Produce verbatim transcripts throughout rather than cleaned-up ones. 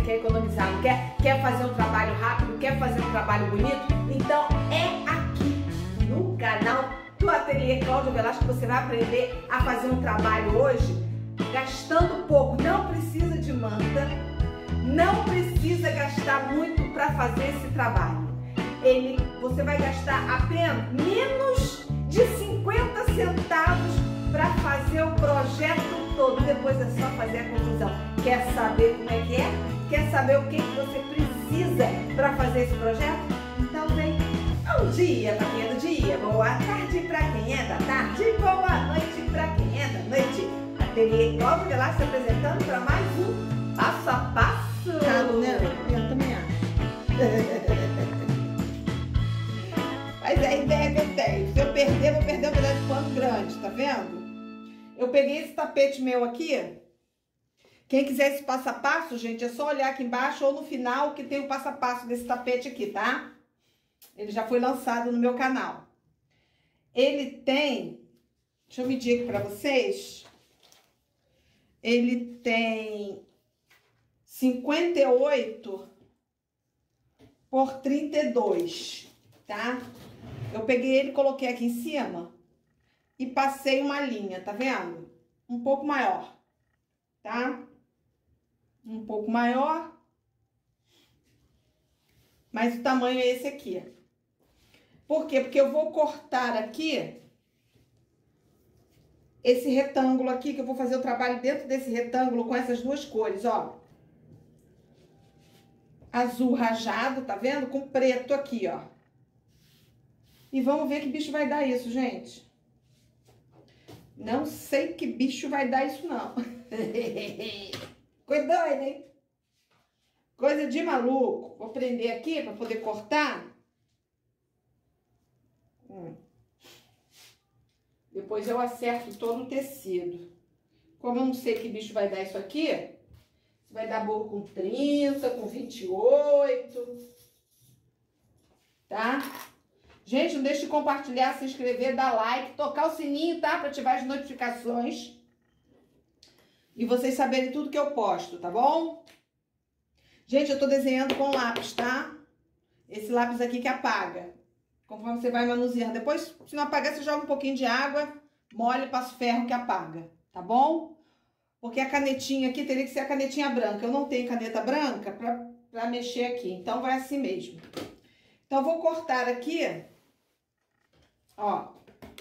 quer economizar, não quer, quer fazer um trabalho rápido, quer fazer um trabalho bonito, então é aqui no canal do Ateliê Cláudia Velasco que você vai aprender a fazer um trabalho hoje gastando pouco. Não precisa de manta, não precisa gastar muito para fazer esse trabalho. Ele, você vai gastar apenas menos de cinquenta centavos para fazer o projeto todo. Depois é só fazer a conclusão. Quer saber como é que é? Quer saber o que, que você precisa para fazer esse projeto? Então vem. Bom dia para quem é do dia, boa tarde para quem é da tarde, boa noite para quem é da noite. Ateliê Cláudia Velasco se apresentando para mais um Passo a Passo. Claro, né? Eu também acho. Mas é a ideia que eu tenho. Se eu perder, vou perder um pedaço de pano grande, tá vendo? Eu peguei esse tapete meu aqui. Quem quiser esse passo a passo, gente, é só olhar aqui embaixo ou no final que tem o passo a passo desse tapete aqui, tá? Ele já foi lançado no meu canal. Ele tem... Deixa eu medir aqui pra vocês. Ele tem cinquenta e oito por trinta e dois, tá? Eu peguei ele, coloquei aqui em cima e passei uma linha, tá vendo? Um pouco maior, tá? Um pouco maior. Mas o tamanho é esse aqui. Por quê? Porque eu vou cortar aqui esse retângulo aqui, que eu vou fazer o trabalho dentro desse retângulo com essas duas cores, ó. Azul rajado, tá vendo? Com preto aqui, ó. E vamos ver que bicho vai dar isso, gente. Não sei que bicho vai dar isso, não. Coisa doida, hein? Coisa de maluco. Vou prender aqui pra poder cortar. Hum. Depois eu acerto todo o tecido. Como eu não sei que bicho vai dar isso aqui, se vai dar bolo com trinta, com vinte e oito, tá? Gente, não deixe de compartilhar, se inscrever, dar like, tocar o sininho, tá? Pra ativar as notificações. E vocês saberem tudo que eu posto, tá bom? Gente, eu tô desenhando com lápis, tá? Esse lápis aqui que apaga. Conforme você vai manuseando. Depois, se não apagar, você joga um pouquinho de água, molha e passa o ferro que apaga, tá bom? Porque a canetinha aqui teria que ser a canetinha branca. Eu não tenho caneta branca pra, pra mexer aqui, então vai assim mesmo. Então, eu vou cortar aqui, ó.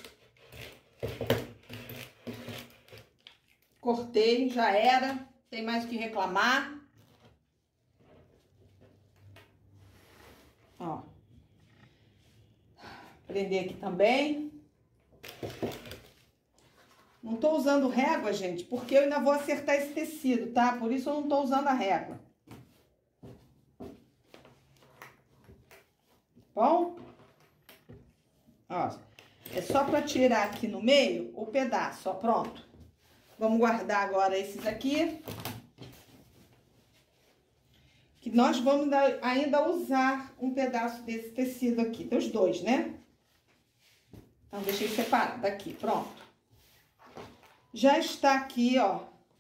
Cortei, já era, tem mais o que reclamar. Ó. Prender aqui também. Não tô usando régua, gente, porque eu ainda vou acertar esse tecido, tá? Por isso eu não tô usando a régua. Bom? Ó, é só pra tirar aqui no meio o pedaço, ó, pronto. Vamos guardar agora esses aqui. Que nós vamos ainda usar um pedaço desse tecido aqui, dos dois, né? Então, deixei separado aqui, pronto. Já está aqui, ó.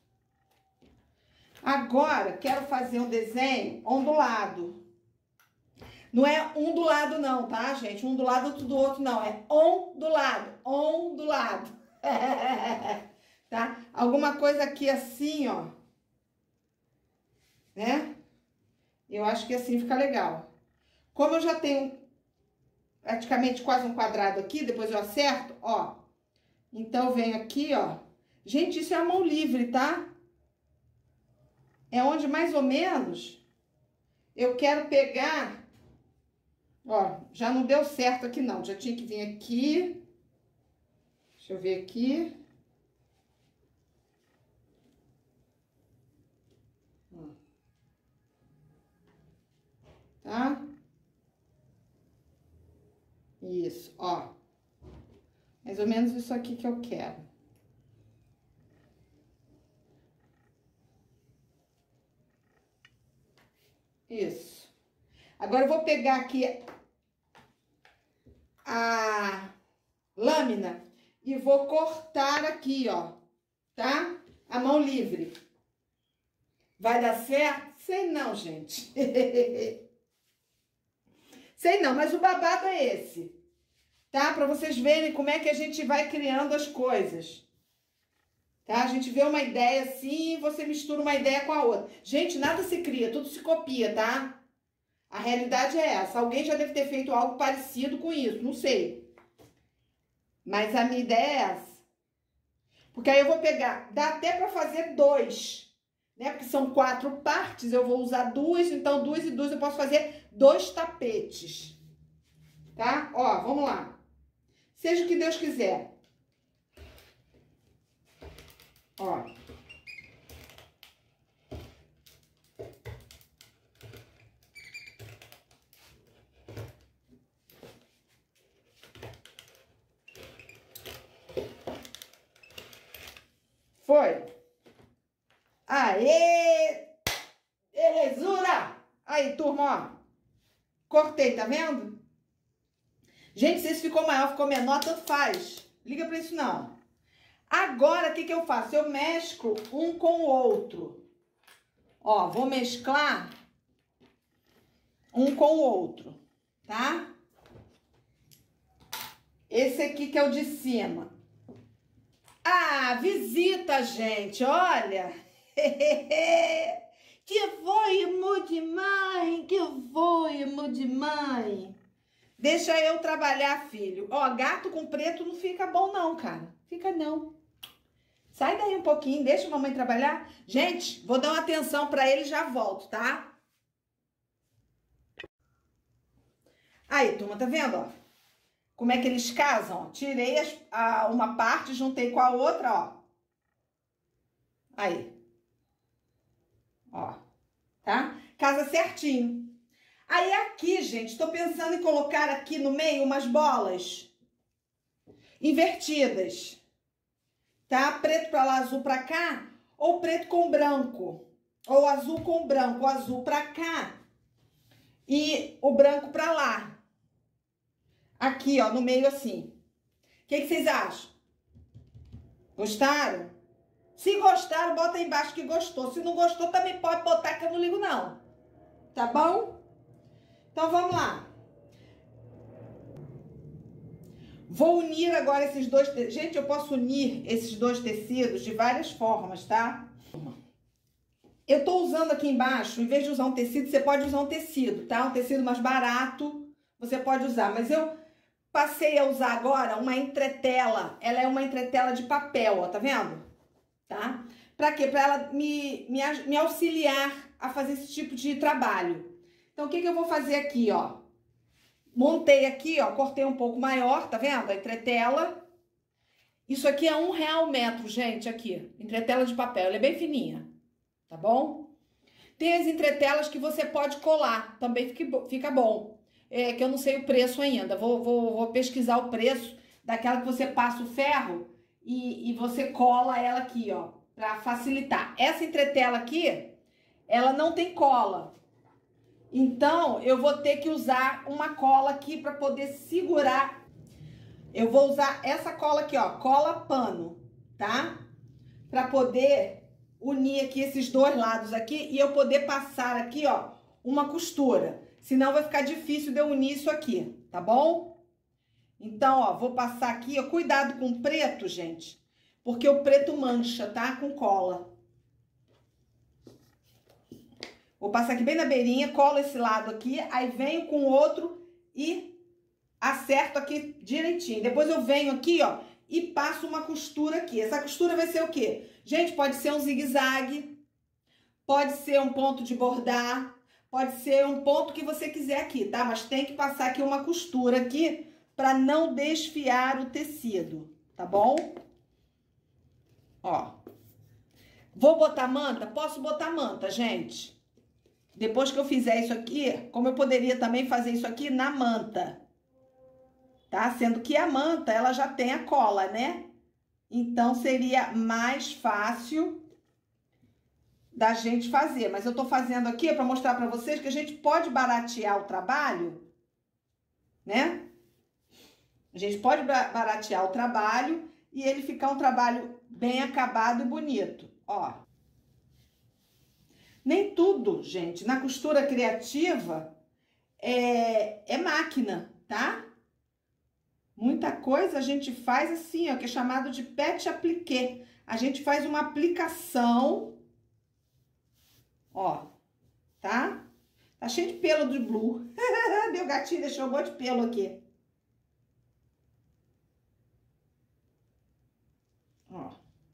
Agora, quero fazer um desenho ondulado. Não é um do lado não, tá, gente? Um do lado, outro do outro, não. É ondulado, ondulado. Tá? Alguma coisa aqui assim, ó. Né? Eu acho que assim fica legal. Como eu já tenho praticamente quase um quadrado aqui, depois eu acerto, ó. Então, eu venho aqui, ó. Gente, isso é a mão livre, tá? É onde mais ou menos eu quero pegar... Ó, já não deu certo aqui não, já tinha que vir aqui. Deixa eu ver aqui. Tá? Isso, ó. Mais ou menos isso aqui que eu quero. Isso. Agora eu vou pegar aqui a lâmina e vou cortar aqui, ó, tá? A mão livre. Vai dar certo? Sei não, gente. Sei não, mas o babado é esse. Tá? Para vocês verem como é que a gente vai criando as coisas. Tá? A gente vê uma ideia assim e você mistura uma ideia com a outra. Gente, nada se cria, tudo se copia, tá? A realidade é essa. Alguém já deve ter feito algo parecido com isso, não sei. Mas a minha ideia é essa. Porque aí eu vou pegar, dá até para fazer dois, né? Porque são quatro partes, eu vou usar duas, então duas e duas eu posso fazer dois tapetes. Tá? Ó, vamos lá. Seja o que Deus quiser. Ó. Foi. Aê! Belezura! Aí, turma, ó. Cortei, tá vendo? Gente, se esse ficou maior, ficou menor, tanto faz. Liga pra isso, não. Agora, o que que eu faço? Eu mesclo um com o outro. Ó, vou mesclar um com o outro, tá? Esse aqui que é o de cima. Ah, visita, gente, olha. Que voimo de mãe, que voimo de mãe. Deixa eu trabalhar, filho. Ó, gato com preto não fica bom não, cara. Fica não. Sai daí um pouquinho, deixa a mamãe trabalhar. Gente, vou dar uma atenção pra ele e já volto, tá? Aí, turma, tá vendo, ó? Como é que eles casam? Ó, tirei as, a, uma parte, juntei com a outra, ó. Aí. Ó, tá? Casa certinho. Aí aqui, gente, tô pensando em colocar aqui no meio umas bolas invertidas. Tá? Preto pra lá, azul pra cá, ou preto com branco, ou azul com branco, o azul pra cá e o branco pra lá. Aqui, ó, no meio assim. O que que vocês acham? Gostaram? Se gostaram, bota aí embaixo que gostou. Se não gostou, também pode botar que eu não ligo não. Tá bom? Então, vamos lá. Vou unir agora esses dois... Te... Gente, eu posso unir esses dois tecidos de várias formas, tá? Eu tô usando aqui embaixo, em vez de usar um tecido, você pode usar um tecido, tá? Um tecido mais barato, você pode usar. Mas eu passei a usar agora uma entretela. Ela é uma entretela de papel, ó, tá vendo? Tá? Pra quê? Pra ela me, me, me auxiliar a fazer esse tipo de trabalho. Então, o que que eu vou fazer aqui, ó? Montei aqui, ó, cortei um pouco maior, tá vendo? A entretela. Isso aqui é um real metro, gente, aqui. Entretela de papel, ela é bem fininha, tá bom? Tem as entretelas que você pode colar, também fica, fica bom. É que eu não sei o preço ainda, vou, vou, vou pesquisar o preço daquela que você passa o ferro e, e você cola ela aqui, ó, pra facilitar. Essa entretela aqui, ela não tem cola. Então, eu vou ter que usar uma cola aqui para poder segurar. Eu vou usar essa cola aqui, ó, cola pano, tá? Para poder unir aqui esses dois lados aqui e eu poder passar aqui, ó, uma costura. Senão vai ficar difícil de eu unir isso aqui, tá bom? Então, ó, vou passar aqui, ó, cuidado com o preto, gente, porque o preto mancha, tá? Com cola. Vou passar aqui bem na beirinha, colo esse lado aqui, aí venho com o outro e acerto aqui direitinho. Depois eu venho aqui, ó, e passo uma costura aqui. Essa costura vai ser o quê? Gente, pode ser um zigue-zague, pode ser um ponto de bordar, pode ser um ponto que você quiser aqui, tá? Mas tem que passar aqui uma costura aqui pra não desfiar o tecido, tá bom? Ó. Vou botar manta? Posso botar manta, gente. Depois que eu fizer isso aqui, como eu poderia também fazer isso aqui na manta, tá? Sendo que a manta, ela já tem a cola, né? Então, seria mais fácil da gente fazer. Mas eu tô fazendo aqui para mostrar para vocês que a gente pode baratear o trabalho, né? A gente pode baratear o trabalho e ele ficar um trabalho bem acabado e bonito, ó. Nem tudo, gente, na costura criativa é, é máquina, tá? Muita coisa a gente faz assim, ó, que é chamado de pet appliqué. A gente faz uma aplicação, ó, tá? Tá cheio de pelo de blue. Meu gatinho deixou um monte de pelo aqui. Ó.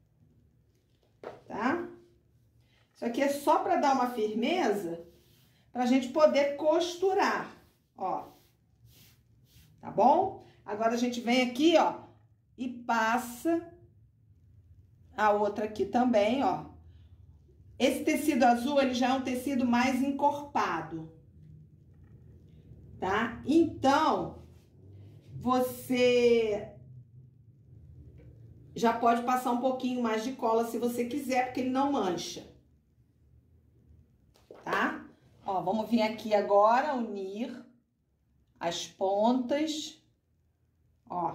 Tá? Isso aqui é só pra dar uma firmeza, pra gente poder costurar, ó. Tá bom? Agora a gente vem aqui, ó, e passa a outra aqui também, ó. Esse tecido azul, ele já é um tecido mais encorpado, tá? Então, você já pode passar um pouquinho mais de cola se você quiser, porque ele não mancha, tá? Ó, vamos vir aqui agora, unir as pontas, ó.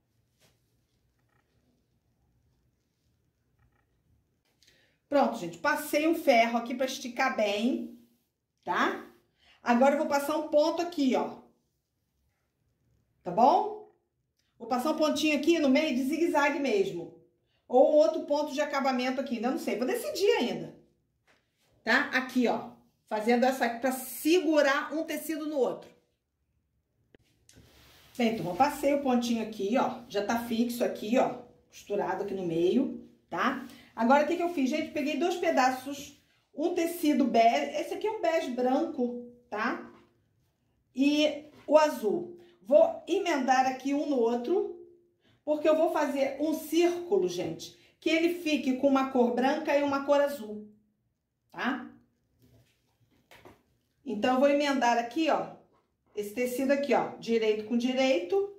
Pronto, gente, passei um ferro aqui pra esticar bem, tá? Agora eu vou passar um ponto aqui, ó. Tá bom? Vou passar um pontinho aqui no meio de zigue-zague mesmo. Ou outro ponto de acabamento aqui, ainda não sei, vou decidir ainda. Tá? Aqui, ó. Fazendo essa aqui pra segurar um tecido no outro. Bem, então, eu passei o pontinho aqui, ó. Já tá fixo aqui, ó. Costurado aqui no meio, tá? Agora, o que que eu fiz, gente? Peguei dois pedaços, um tecido bege, esse aqui é um bege branco, tá? E o azul. Vou emendar aqui um no outro, porque eu vou fazer um círculo, gente, que ele fique com uma cor branca e uma cor azul, tá? Então, eu vou emendar aqui, ó, esse tecido aqui, ó, direito com direito.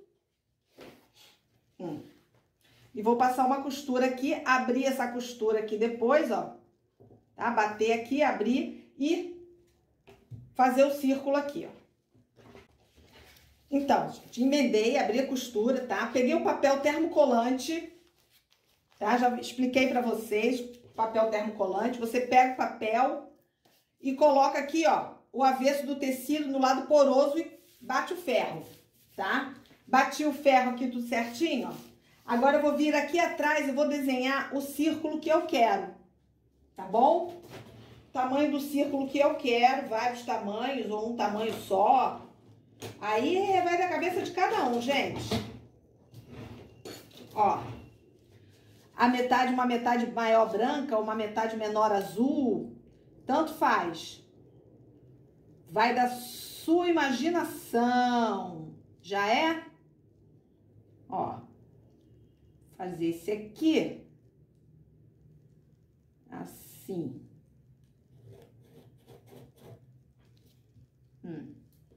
Hum. E vou passar uma costura aqui, abrir essa costura aqui depois, ó. Tá? Bater aqui, abrir e fazer o círculo aqui, ó. Então, gente, emendei, abri a costura, tá? Peguei o papel termocolante, tá? Já expliquei pra vocês, papel termocolante. Você pega o papel e coloca aqui, ó, o avesso do tecido no lado poroso e bate o ferro, tá? Bati o ferro aqui tudo certinho, ó. Agora eu vou vir aqui atrás e vou desenhar o círculo que eu quero, tá bom? Tamanho do círculo que eu quero, vários tamanhos ou um tamanho só. Aí vai da cabeça de cada um, gente. Ó, a metade, uma metade maior branca, uma metade menor azul, tanto faz. Vai da sua imaginação, já é? Ó. Fazer esse aqui, assim. Hum.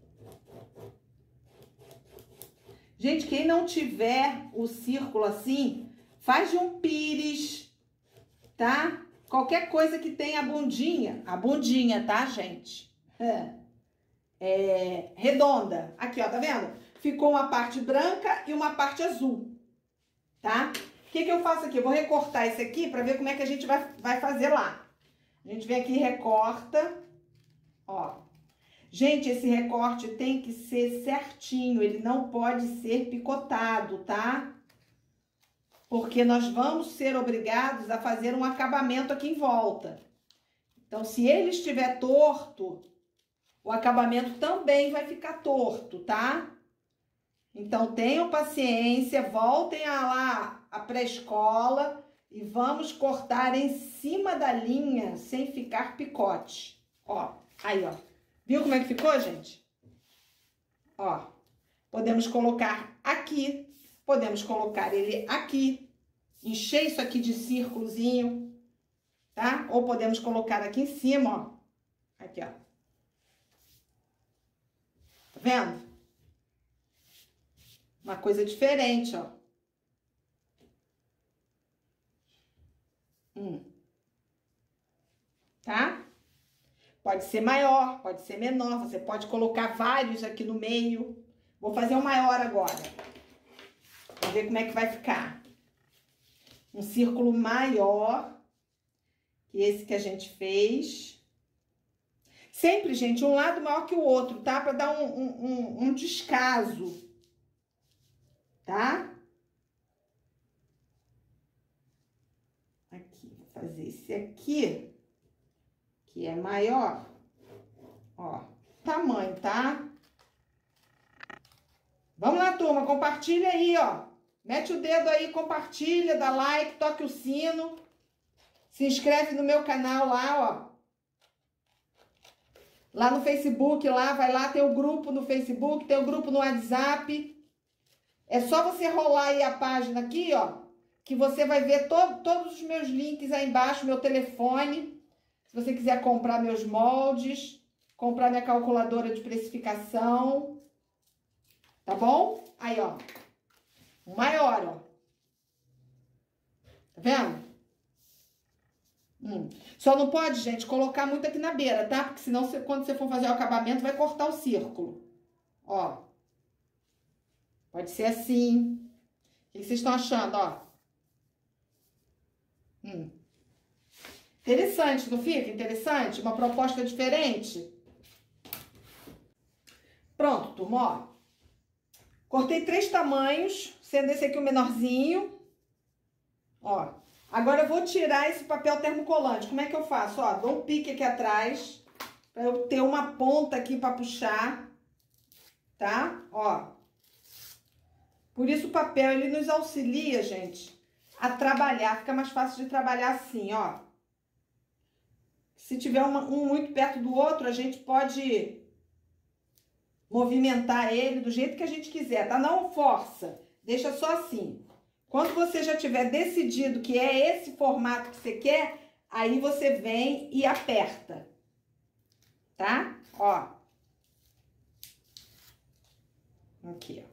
Gente, quem não tiver o círculo assim, faz de um pires, tá? Qualquer coisa que tenha a bundinha, a bundinha, tá, gente? É, é redonda. Aqui, ó, tá vendo? Ficou uma parte branca e uma parte azul. Tá? O que que eu faço aqui? Eu vou recortar esse aqui pra ver como é que a gente vai, vai fazer lá. A gente vem aqui e recorta. Ó. Gente, esse recorte tem que ser certinho. Ele não pode ser picotado, tá? Porque nós vamos ser obrigados a fazer um acabamento aqui em volta. Então, se ele estiver torto, o acabamento também vai ficar torto, tá? Então, tenham paciência, voltem a lá a pré-escola e vamos cortar em cima da linha sem ficar picote. Ó, aí, ó. Viu como é que ficou, gente? Ó, podemos colocar aqui, podemos colocar ele aqui, encher isso aqui de círculozinho, tá? Ou podemos colocar aqui em cima, ó. Aqui, ó. Tá vendo? Uma coisa diferente, ó. Hum. Tá? Pode ser maior, pode ser menor. Você pode colocar vários aqui no meio. Vou fazer um maior agora. Vamos ver como é que vai ficar. Um círculo maior que esse que a gente fez. Sempre, gente, um lado maior que o outro, tá? Pra dar um, um, um, um descaso, tá? Aqui, vou fazer esse aqui, que é maior, ó, tamanho, tá? Vamos lá, turma, compartilha aí, ó. Mete o dedo aí, compartilha, dá like, toque o sino. Se inscreve no meu canal lá, ó. Lá no Facebook, lá, vai lá, tem o grupo no Facebook, tem o grupo no WhatsApp. É só você rolar aí a página aqui, ó, que você vai ver to todos os meus links aí embaixo, meu telefone. Se você quiser comprar meus moldes, comprar minha calculadora de precificação, tá bom? Aí, ó, o maior, ó. Tá vendo? Hum. Só não pode, gente, colocar muito aqui na beira, tá? Porque senão, você, quando você for fazer o acabamento, vai cortar o círculo. Ó. Pode ser assim. O que vocês estão achando, ó? Hum. Interessante, não fica? Interessante? Uma proposta diferente? Pronto, turma, ó. Cortei três tamanhos, sendo esse aqui o menorzinho. Ó. Agora eu vou tirar esse papel termocolante. Como é que eu faço? Ó, dou um pique aqui atrás, pra eu ter uma ponta aqui pra puxar, tá? Ó. Por isso o papel, ele nos auxilia, gente, a trabalhar. Fica mais fácil de trabalhar assim, ó. Se tiver uma, um muito perto do outro, a gente pode movimentar ele do jeito que a gente quiser, tá? Não força, deixa só assim. Quando você já tiver decidido que é esse formato que você quer, aí você vem e aperta, tá? Ó. Aqui,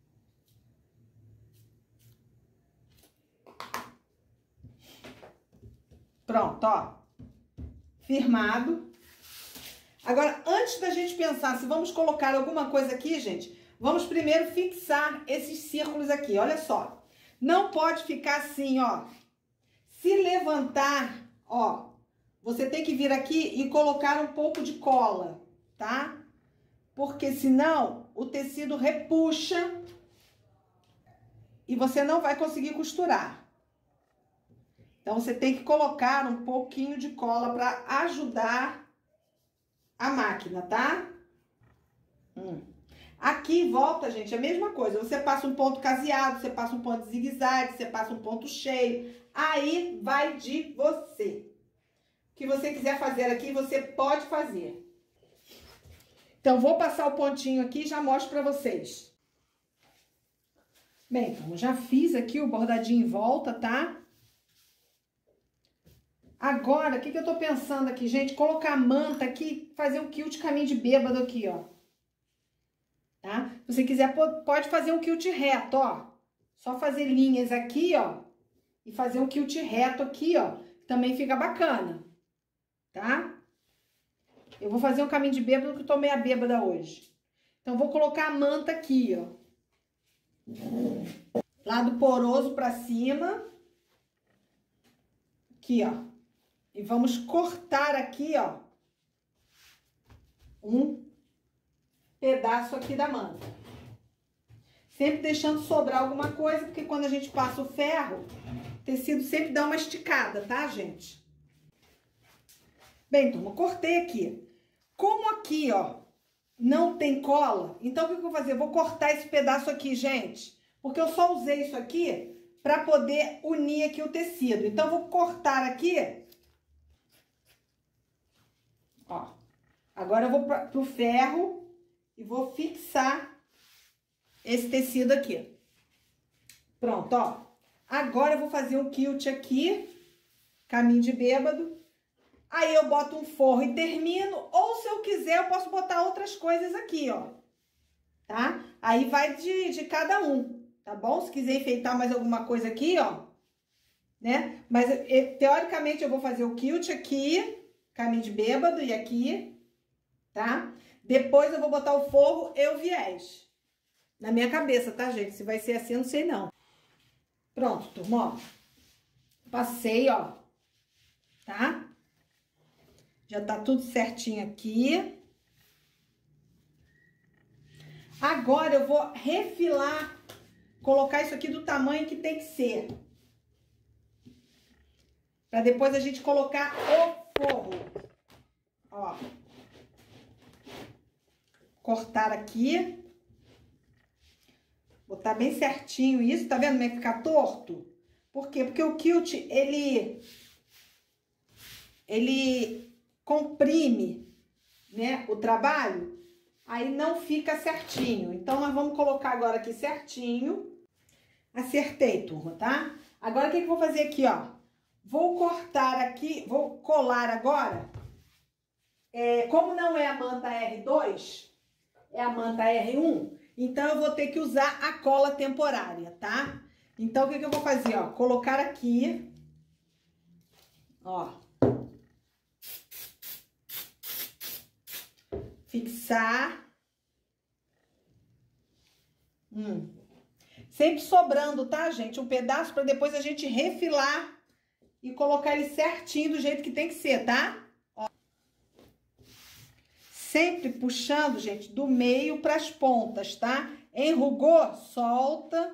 ó. Pronto, ó. Firmado. Agora, antes da gente pensar se vamos colocar alguma coisa aqui, gente, vamos primeiro fixar esses círculos aqui, olha só. Não pode ficar assim, ó. Se levantar, ó, você tem que vir aqui e colocar um pouco de cola, tá? Porque senão o tecido repuxa e você não vai conseguir costurar. Então, você tem que colocar um pouquinho de cola para ajudar a máquina, tá? Hum. Aqui em volta, gente, é a mesma coisa. Você passa um ponto caseado, você passa um ponto zigue-zague, você passa um ponto cheio. Aí vai de você. O que você quiser fazer aqui, você pode fazer. Então, vou passar o pontinho aqui e já mostro pra vocês. Bem, então, já fiz aqui o bordadinho em volta, tá? Agora, o que que eu tô pensando aqui, gente? Colocar a manta aqui, fazer um quilt caminho de bêbado aqui, ó. Tá? Se você quiser, pode fazer um quilt reto, ó. Só fazer linhas aqui, ó. E fazer um quilt reto aqui, ó. Também fica bacana, tá? Eu vou fazer um caminho de bêbado que eu tô meio bêbada hoje. Então, vou colocar a manta aqui, ó. Lado poroso pra cima. Aqui, ó. E vamos cortar aqui, ó. Um pedaço aqui da manta. Sempre deixando sobrar alguma coisa, porque quando a gente passa o ferro, o tecido sempre dá uma esticada, tá, gente? Bem, turma, cortei aqui. Como aqui, ó, não tem cola, então o que eu vou fazer? Eu vou cortar esse pedaço aqui, gente, porque eu só usei isso aqui pra poder unir aqui o tecido. Então, eu vou cortar aqui, ó. Agora, eu vou pra, pro ferro e vou fixar esse tecido aqui. Pronto, ó. Agora, eu vou fazer um quilt aqui, caminho de bêbado. Aí, eu boto um forro e termino. Ou, se eu quiser, eu posso botar outras coisas aqui, ó. Tá? Aí, vai de, de cada um, tá bom? Se quiser enfeitar mais alguma coisa aqui, ó, né? Mas, eu, teoricamente, eu vou fazer o quilt aqui, caminho de bêbado e aqui, tá? Depois, eu vou botar o forro e o viés. Na minha cabeça, tá, gente? Se vai ser assim, eu não sei, não. Pronto, turma, ó. Passei, ó. Tá? Já tá tudo certinho aqui. Agora eu vou refilar, colocar isso aqui do tamanho que tem que ser. Pra depois a gente colocar o forro. Ó. Cortar aqui. Botar bem certinho isso, tá vendo como é que fica torto? Por quê? Porque o quilt, ele... Ele comprime, né, o trabalho, aí não fica certinho. Então, nós vamos colocar agora aqui certinho. Acertei, turma, tá? Agora, o que que eu vou fazer aqui, ó? Vou cortar aqui, vou colar agora. É, como não é a manta R dois, é a manta R um, então eu vou ter que usar a cola temporária, tá? Então, o que que eu vou fazer, ó? Colocar aqui, ó. Fixar. Hum. Sempre sobrando, tá, gente? Um pedaço para depois a gente refilar e colocar ele certinho do jeito que tem que ser, tá? Ó. Sempre puxando, gente, do meio para as pontas, tá? Enrugou, solta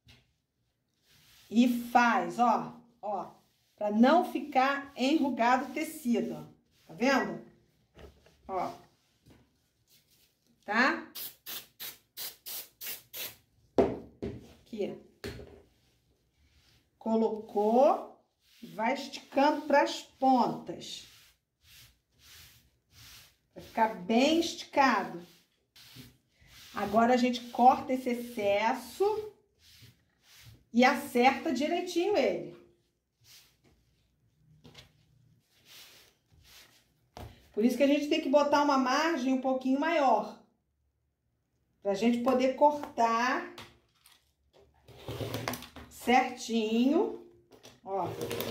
e faz, ó, ó, para não ficar enrugado o tecido, ó. Tá vendo? Ó. Tá? Aqui. Colocou, vai esticando para as pontas. Vai ficar bem esticado. Agora a gente corta esse excesso e acerta direitinho ele. Por isso que a gente tem que botar uma margem um pouquinho maior. Pra gente poder cortar certinho, ó.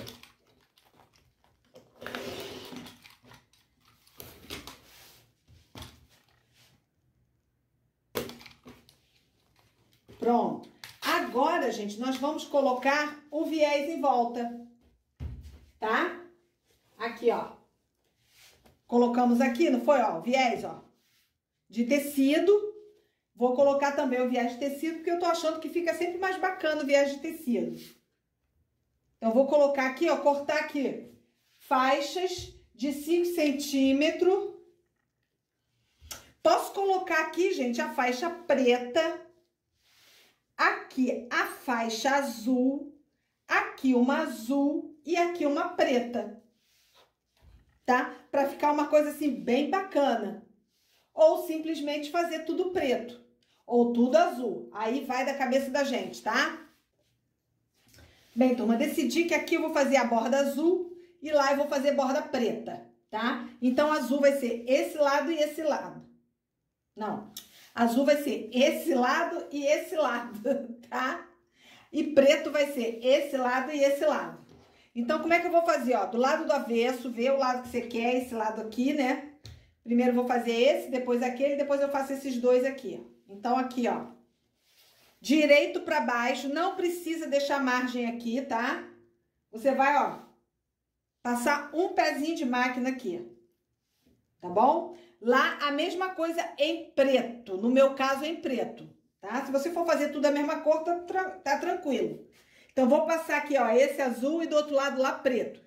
Pronto. Agora, gente, nós vamos colocar o viés em volta, tá? Aqui, ó. Colocamos aqui, não foi, ó, o viés, ó, de tecido. Vou colocar também o viés de tecido, porque eu tô achando que fica sempre mais bacana o viés de tecido. Então, vou colocar aqui, ó, cortar aqui faixas de cinco centímetros. Posso colocar aqui, gente, a faixa preta. Aqui a faixa azul. Aqui uma azul e aqui uma preta. Tá? Pra ficar uma coisa assim bem bacana. Ou simplesmente fazer tudo preto. Ou tudo azul. Aí vai da cabeça da gente, tá? Bem, turma, decidi que aqui eu vou fazer a borda azul e lá eu vou fazer borda preta, tá? Então, azul vai ser esse lado e esse lado. Não, azul vai ser esse lado e esse lado, tá? E preto vai ser esse lado e esse lado. Então, como é que eu vou fazer, ó? Do lado do avesso, ver o lado que você quer, esse lado aqui, né? Primeiro eu vou fazer esse, depois aquele, depois eu faço esses dois aqui. Então, aqui, ó. Direito pra baixo, não precisa deixar margem aqui, tá? Você vai, ó, passar um pezinho de máquina aqui. Tá bom? Lá, a mesma coisa em preto. No meu caso, em preto, tá? Se você for fazer tudo a mesma cor, tá, tra tá tranquilo. Então, vou passar aqui, ó, esse azul e do outro lado lá preto.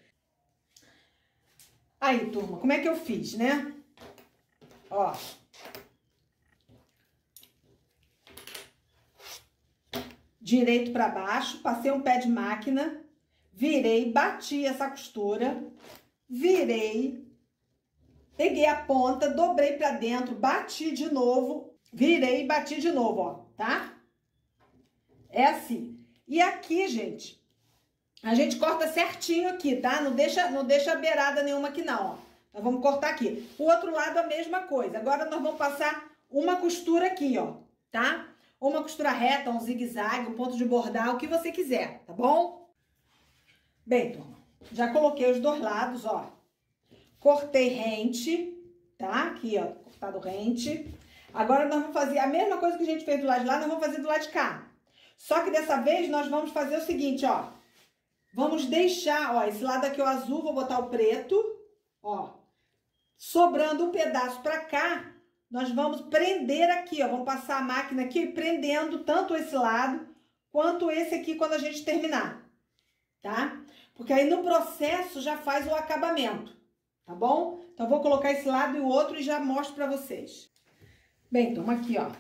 Aí, turma, como é que eu fiz, né? Ó. Direito para baixo, passei um pé de máquina, virei, bati essa costura, virei, peguei a ponta, dobrei para dentro, bati de novo, virei e bati de novo, ó, tá? É assim. E aqui, gente, a gente corta certinho aqui, tá? Não deixa, não deixa beirada nenhuma aqui não, ó. Nós vamos cortar aqui. O outro lado a mesma coisa. Agora nós vamos passar uma costura aqui, ó, tá? Ou uma costura reta, um zigue-zague, um ponto de bordar, o que você quiser, tá bom? Bem, turma, já coloquei os dois lados, ó. Cortei rente, tá? Aqui, ó, cortado rente. Agora nós vamos fazer a mesma coisa que a gente fez do lado de lá, nós vamos fazer do lado de cá. Só que dessa vez nós vamos fazer o seguinte, ó. Vamos deixar, ó, esse lado aqui é o azul, vou botar o preto, ó. sobrando um pedaço para cá, nós vamos prender aqui, ó. Vamos passar a máquina aqui prendendo tanto esse lado quanto esse aqui quando a gente terminar, tá? Porque aí no processo já faz o acabamento, tá bom? Então, vou colocar esse lado e o outro e já mostro pra vocês. Bem, então aqui, ó.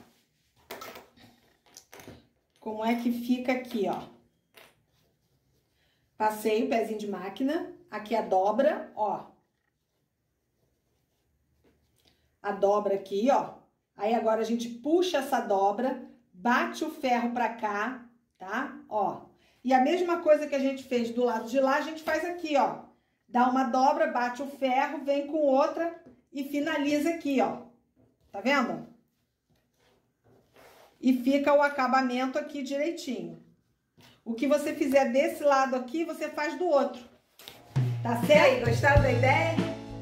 Como é que fica aqui, ó. Passei o pezinho de máquina, aqui a dobra, ó. A dobra aqui, ó. Aí agora a gente puxa essa dobra, bate o ferro pra cá, tá? Ó. E a mesma coisa que a gente fez do lado de lá, a gente faz aqui, ó. Dá uma dobra, bate o ferro, vem com outra e finaliza aqui, ó. Tá vendo? E fica o acabamento aqui direitinho. O que você fizer desse lado aqui, você faz do outro. Tá certo? E aí, gostaram da ideia?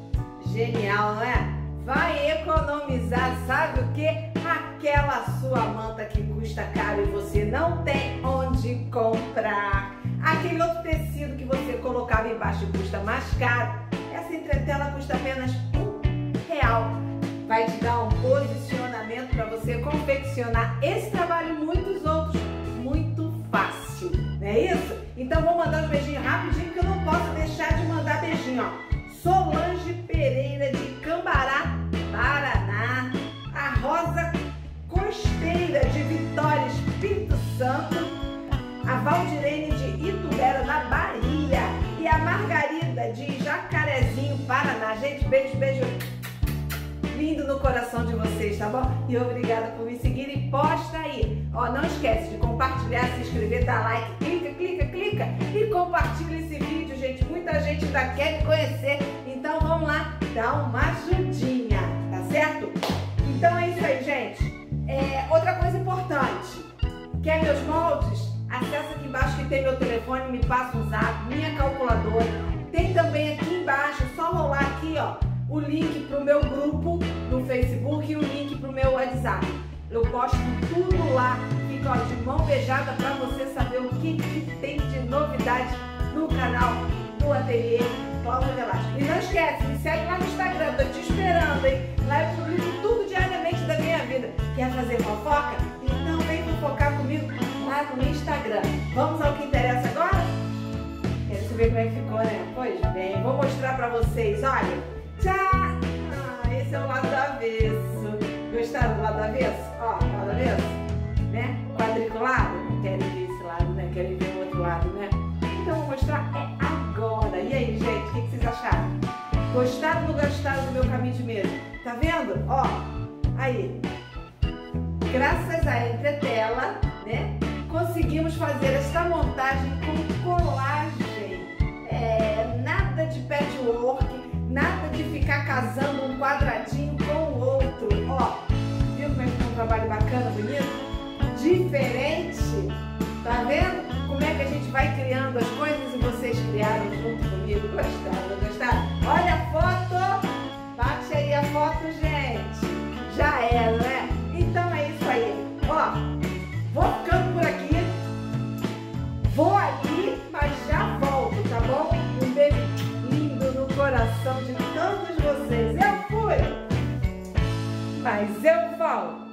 Genial, não é? Vai economizar, sabe o quê? Aquela sua manta que custa caro e você não tem onde comprar. Aquele outro tecido que você colocava embaixo e custa mais caro. Essa entretela custa apenas um real. Vai te dar um posicionamento para você confeccionar esse trabalho e muitos outros muito fácil. Não é isso? Então vou mandar uns beijinhos rapidinho, porque eu não posso deixar de mandar beijinho, ó. Solange Pereira de Cambará, Paraná. A Rosa Costeira de Vitória, Espírito Santo. A Valdirene de Ituberaba, na Bahia. E a Margarida de Jacarezinho, Paraná. Gente, beijo, beijo lindo no coração de vocês, tá bom? E obrigada por me seguir e posta aí. Ó, não esquece de compartilhar, se inscrever, dar like, clica, clica, clica e compartilha esse vídeo, gente. Muita gente ainda quer me conhecer, então vamos lá, dá uma ajudinha, tá certo? Então é isso aí, gente. É, outra coisa importante, quer meus moldes? Acessa aqui embaixo que tem meu telefone, me passa um zap, minha calculadora. Tem também aqui embaixo, só rolar aqui, ó, o link pro meu grupo no Facebook e o link pro meu WhatsApp. Eu posto tudo lá, fica ó, de mão beijada para você saber o que, que tem de novidade no canal do Ateliê Cláudia Velasco. E não esquece, me segue lá no Instagram, tô te esperando, hein? Lá eu publico tudo diariamente da minha vida. Quer fazer fofoca? Então vem fofocar comigo lá no Instagram. Vamos ao que interessa agora? Quero saber como é que ficou, né? Pois bem, vou mostrar para vocês, olha. Tchau! Ah, esse é o lado do avesso. Gostaram do lado do avesso? Ó, lado do avesso, né? Quadriculado. Não querem ver esse lado, né? Querem ver o outro lado, né? Então vou mostrar é agora. E aí, gente, o que, que vocês acharam? Gostaram ou não gostaram do meu caminho de mesa? Tá vendo? Ó, aí. Graças à entretela, né? Conseguimos fazer esta montagem com colagem. É, nada de patchwork. Nada de ficar casando um quadradinho com o outro. Ó, viu como é que é um trabalho bacana, bonito? Diferente. Tá vendo? Como é que a gente vai criando as coisas e vocês criaram junto comigo? Gostaram, gostaram? Olha a foto. Bate aí a foto, gente. Já era, né? Então é isso aí. Ó, vou ficando por aqui. Vou ali, mas já volto, tá bom? Um beijo no coração de todos vocês. Eu fui, mas eu volto.